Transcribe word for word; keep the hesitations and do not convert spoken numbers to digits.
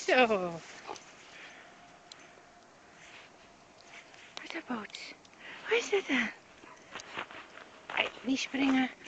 Zo. Waar is dat boot? Waar is dat dan? Hey, niet springen.